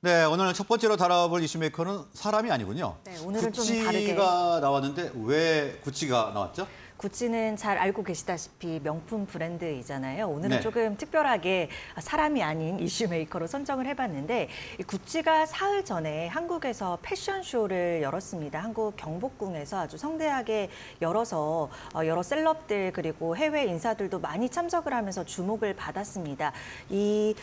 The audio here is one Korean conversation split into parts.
네, 오늘 첫 번째로 다뤄볼 이슈메이커는 사람이 아니군요. 네, 오늘은 좀 다르게. 구찌가 나왔는데 왜 구찌가 나왔죠? 구찌는 잘 알고 계시다시피 명품 브랜드이잖아요. 오늘은 네. 조금 특별하게 사람이 아닌 이슈메이커로 선정을 해봤는데, 이 구찌가 사흘 전에 한국에서 패션쇼를 열었습니다. 한국 경복궁에서 아주 성대하게 열어서 여러 셀럽들 그리고 해외 인사들도 많이 참석을 하면서 주목을 받았습니다. 이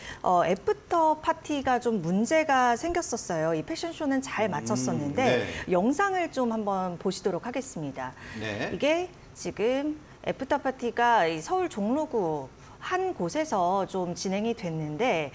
애프터 파티가 좀 문제가 생겼었어요. 이 패션쇼는 잘 마쳤었는데 네. 영상을 좀 한번 보시도록 하겠습니다. 네. 이게 지금 애프터 파티가 이 서울 종로구 한 곳에서 좀 진행이 됐는데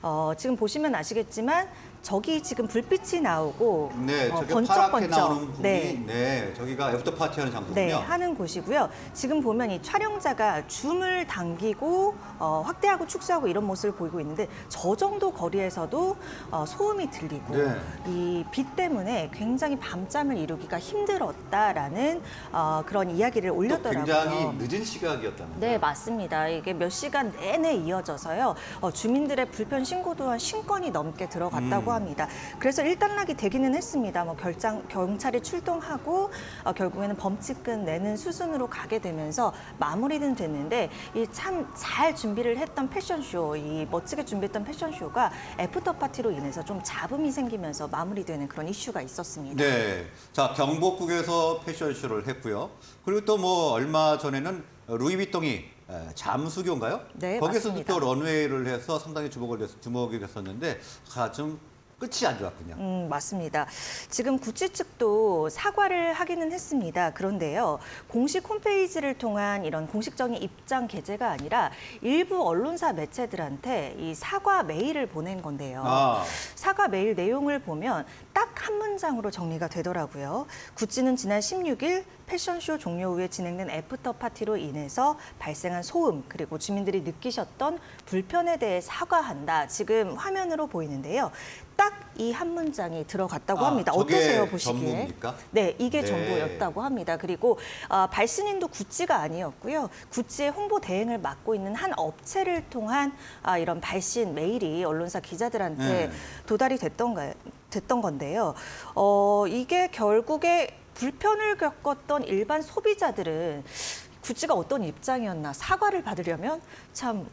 지금 보시면 아시겠지만 저기 지금 불빛이 나오고 네, 저기 파랗게 번쩍번쩍 나오는 부분이 네. 저기가 애프터 파티하는 장소군요. 네, 하는 곳이고요. 지금 보면 이 촬영자가 줌을 당기고 확대하고 축소하고 이런 모습을 보이고 있는데 저 정도 거리에서도 소음이 들리고 네. 이 빛 때문에 굉장히 밤잠을 이루기가 힘들었다라는 그런 이야기를 또 올렸더라고요. 굉장히 늦은 시각이었다는 네, 맞습니다. 이게 몇 시간 내내 이어져서요. 주민들의 불편 신고도 한 50건이 넘게 들어갔다고 합니다. 그래서 일단락이 되기는 했습니다. 뭐 경찰이 출동하고 결국에는 범칙금 내는 수순으로 가게 되면서 마무리는 됐는데 이 참 잘 준비를 했던 패션쇼, 이 멋지게 준비했던 패션쇼가 애프터 파티로 인해서 좀 잡음이 생기면서 마무리되는 그런 이슈가 있었습니다. 네, 자 경복궁에서 패션쇼를 했고요. 그리고 또 뭐 얼마 전에는 루이비통이 잠수교인가요? 네, 거기서도 맞습니다. 또 런웨이를 해서 상당히 주목이 됐었는데 좀 끝이 안 좋았군요. 맞습니다. 지금 구찌 측도 사과를 하기는 했습니다. 그런데요, 공식 홈페이지를 통한 이런 공식적인 입장 게재가 아니라 일부 언론사 매체들한테 이 사과 메일을 보낸 건데요. 사과 메일 내용을 보면 딱 한 문장으로 정리가 되더라고요. 구찌는 지난 16일 패션쇼 종료 후에 진행된 애프터 파티로 인해서 발생한 소음 그리고 주민들이 느끼셨던 불편에 대해 사과한다. 지금 화면으로 보이는데요. 딱 이 한 문장이 들어갔다고 합니다. 어떠세요, 보시기에? 전부입니까? 네, 이게 네. 전부였다고 합니다. 그리고 발신인도 구찌가 아니었고요. 구찌의 홍보 대행을 맡고 있는 한 업체를 통한 이런 발신 메일이 언론사 기자들한테 도달이 됐던 건데요. 이게 결국에 불편을 겪었던 일반 소비자들은 구찌가 어떤 입장이었나 사과를 받으려면 참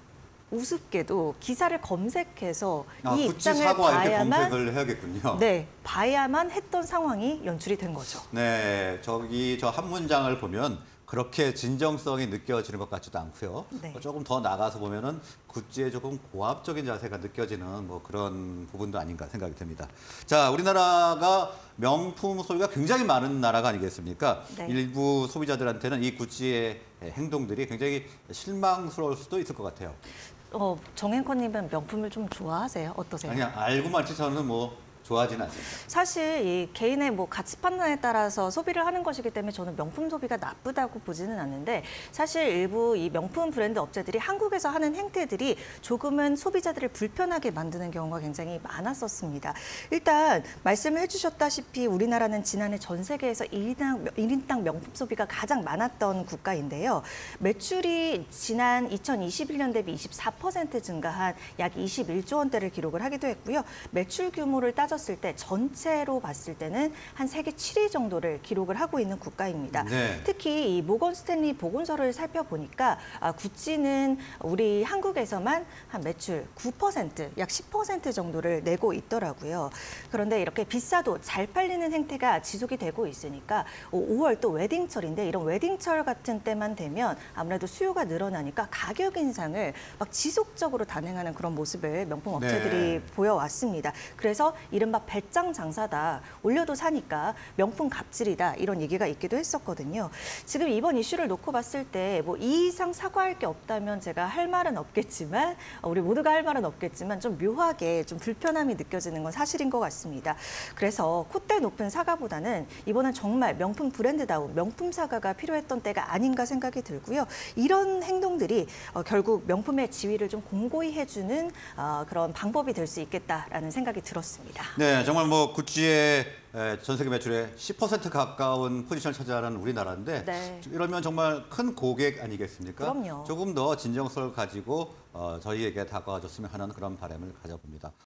우습게도 기사를 검색해서 이 구찌 입장을 사과 이렇게 봐야만 검색을 해야겠군요. 네, 봐야만 했던 상황이 연출이 된 거죠. 네, 저 한 문장을 보면 그렇게 진정성이 느껴지는 것 같지도 않고요. 네. 조금 더 나가서 보면은 구찌의 조금 고압적인 자세가 느껴지는 뭐 그런 부분도 아닌가 생각이 듭니다. 자, 우리나라가 명품 소비가 굉장히 많은 나라가 아니겠습니까? 네. 일부 소비자들한테는 이 구찌의 행동들이 굉장히 실망스러울 수도 있을 것 같아요. 정앵커님은 명품을 좀 좋아하세요? 어떠세요? 그냥 알고만 저는 뭐 좋아하지는 않습니다. 사실 이 개인의 뭐 가치 판단에 따라서 소비를 하는 것이기 때문에 저는 명품 소비가 나쁘다고 보지는 않는데 사실 일부 이 명품 브랜드 업체들이 한국에서 하는 행태들이 조금은 소비자들을 불편하게 만드는 경우가 굉장히 많았었습니다. 일단 말씀을 해주셨다시피 우리나라는 지난해 전 세계에서 1인당 명품 소비가 가장 많았던 국가인데요. 매출이 지난 2021년 대비 24% 증가한 약 21조 원대를 기록을 하기도 했고요. 매출 규모를 따졌을 때 전체로 봤을 때는 한 세계 7위 정도를 기록을 하고 있는 국가입니다. 네. 특히 이 모건 스탠리 보건소를 살펴보니까 구찌는 우리 한국에서만 한 매출 9%, 약 10% 정도를 내고 있더라고요. 그런데 이렇게 비싸도 잘 팔리는 행태가 지속이 되고 있으니까 5월 또 웨딩철인데 이런 웨딩철 같은 때만 되면 아무래도 수요가 늘어나니까 가격 인상을 막 지속적으로 단행하는 그런 모습을 명품 업체들이 보여왔습니다. 그래서 이른바 배짱 장사다. 올려도 사니까 명품 갑질이다. 이런 얘기가 있기도 했었거든요. 지금 이번 이슈를 놓고 봤을 때 뭐 이 이상 사과할 게 없다면 제가 할 말은 없겠지만 우리 모두가 할 말은 없겠지만 좀 묘하게 좀 불편함이 느껴지는 건 사실인 것 같습니다. 그래서 콧대 높은 사과보다는 이번엔 정말 명품 브랜드다운 명품 사과가 필요했던 때가 아닌가 생각이 들고요. 이런 행동들이 결국 명품의 지위를 좀 공고히 해주는 그런 방법이 될 수 있겠다라는 생각이 들었습니다. 네, 정말 뭐 구찌의 전 세계 매출의 10% 가까운 포지션을 차지하는 우리나라인데 네. 이러면 정말 큰 고객 아니겠습니까? 그럼요. 조금 더 진정성을 가지고 저희에게 다가와줬으면 하는 그런 바람을 가져봅니다.